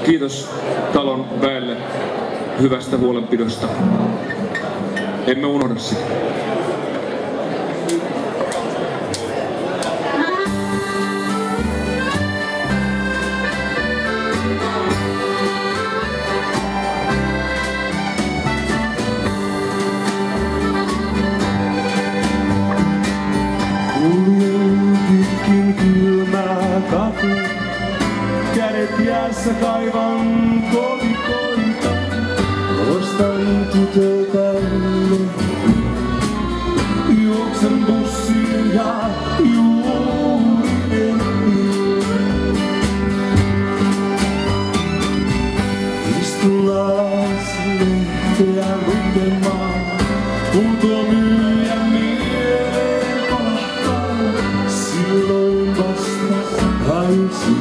Kiitos talon väelle hyvästä huolenpidosta. Emme unohda sitä. Kuljen pitkin kylmää katua, kädet jäässä kaivan kolikoita. Ostan tytötälle, juoksen bussiin ja juuri ehdin. Istun alas lehteä lukemaan, kun tuo myyjä mieleen kohtaa. Silloin vasta taisin,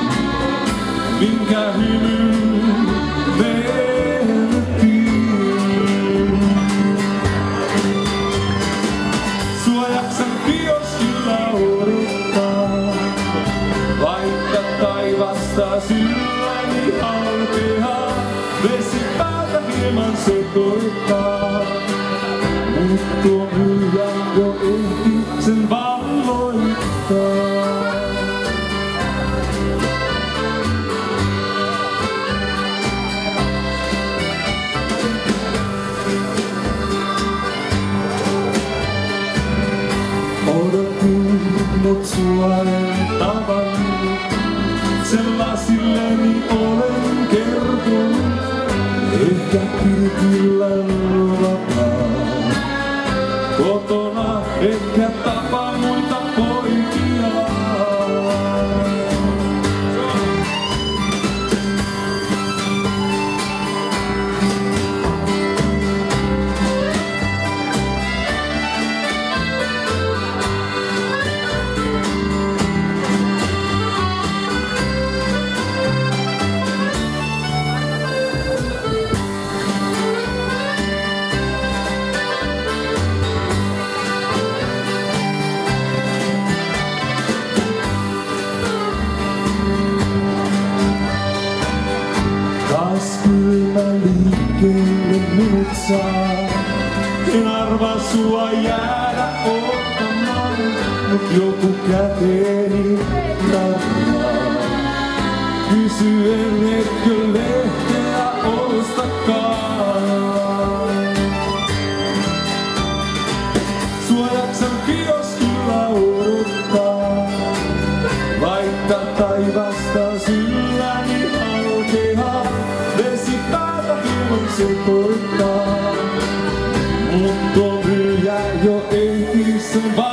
minkä hymyn vertiin. Sua jaksan kioskilla odottaa, vaikka taivasta sylläni halkeaa. Vesi päältä hieman sekoittaa, mut tuo myyjä jo ehti sen valloittaa. Odotin, mut sua en tavannut, sellaisilleni olen kertonut. Ehkä pirtillä vapaa, kotona ehkä tapaa muita poikia. Taas kylmä liikkeelle minut saa, en arvaa sua jäädä ottamaan, mut joku käteeni tarvaa. Kysyen, etkö lehteä ostakaan. Sua jaksan kioskilla odottaa, vaikka taivasta sylläni halkeaa. Vesi päältä hieman sekoittaa, mut tuo myyjä jo ehti sen